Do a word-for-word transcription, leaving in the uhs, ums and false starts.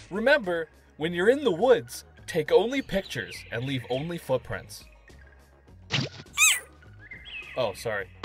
Remember, when you're in the woods, take only pictures and leave only footprints. Oh, sorry.